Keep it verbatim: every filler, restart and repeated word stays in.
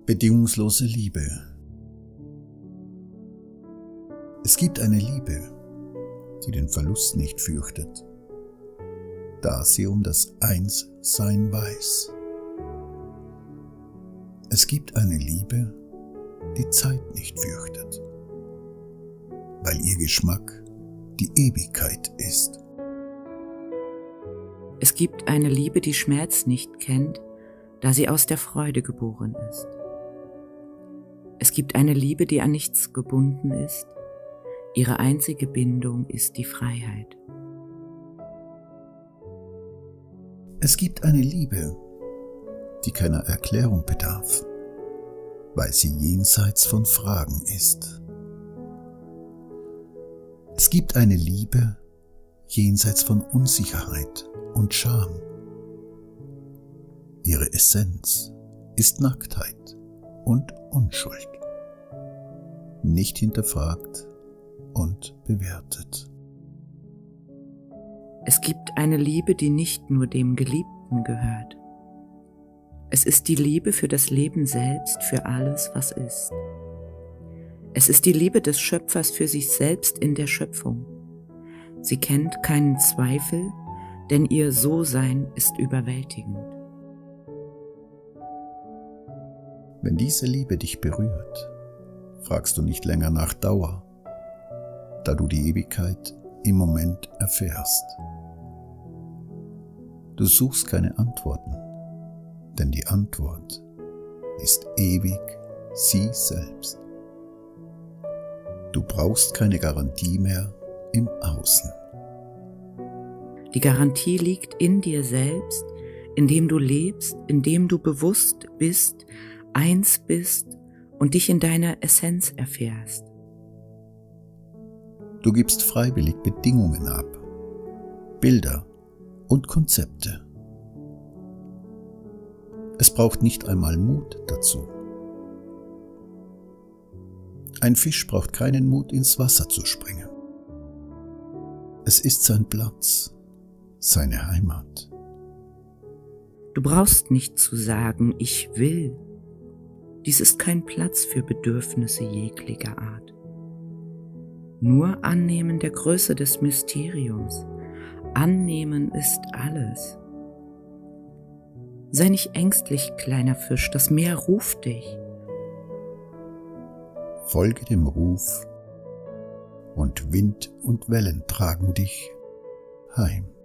Bedingungslose Liebe. Es gibt eine Liebe, die den Verlust nicht fürchtet, da sie um das Einssein weiß. Es gibt eine Liebe, die Zeit nicht fürchtet, weil ihr Geschmack die Ewigkeit ist. Es gibt eine Liebe, die Schmerz nicht kennt, da sie aus der Freude geboren ist. Es gibt eine Liebe, die an nichts gebunden ist. Ihre einzige Bindung ist die Freiheit. Es gibt eine Liebe, die keiner Erklärung bedarf, weil sie jenseits von Fragen ist. Es gibt eine Liebe jenseits von Unsicherheit und Scham. Ihre Essenz ist Nacktheit und Unschuld, nicht hinterfragt und bewertet. Es gibt eine Liebe, die nicht nur dem Geliebten gehört. Es ist die Liebe für das Leben selbst, für alles, was ist. Es ist die Liebe des Schöpfers für sich selbst in der Schöpfung. Sie kennt keinen Zweifel, denn ihr So-Sein ist überwältigend. Wenn diese Liebe dich berührt, fragst du nicht länger nach Dauer, da du die Ewigkeit im Moment erfährst. Du suchst keine Antworten, denn die Antwort ist ewig sie selbst. Du brauchst keine Garantie mehr im Außen. Die Garantie liegt in dir selbst, indem du lebst, indem du bewusst bist, eins bist und dich in deiner Essenz erfährst. Du gibst freiwillig Bedingungen ab, Bilder und Konzepte. Es braucht nicht einmal Mut dazu. Ein Fisch braucht keinen Mut, ins Wasser zu springen. Es ist sein Platz, seine Heimat. Du brauchst nicht zu sagen, ich will. Dies ist kein Platz für Bedürfnisse jeglicher Art. Nur Annehmen der Größe des Mysteriums. Annehmen ist alles. Sei nicht ängstlich, kleiner Fisch, das Meer ruft dich. Folge dem Ruf und Wind und Wellen tragen dich heim.